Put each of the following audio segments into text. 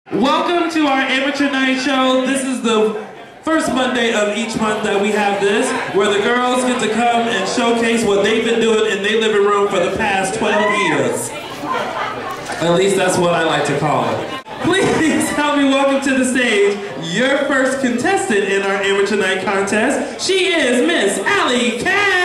Welcome to our amateur night show. This is the first Monday of each month that we have this, where the girls get to come and showcase what they've been doing in their living room for the past 12 years. At least that's what I like to call it. Please help me welcome to the stage your first contestant in our amateur night contest. She is Miss Alley Cat.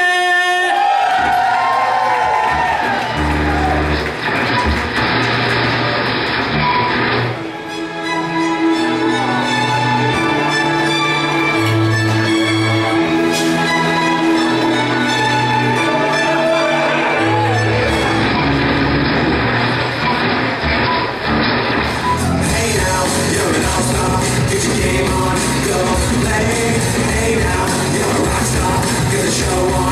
Show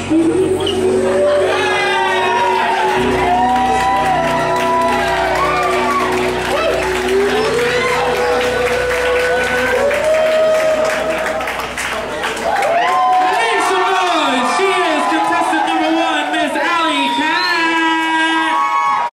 Thank you.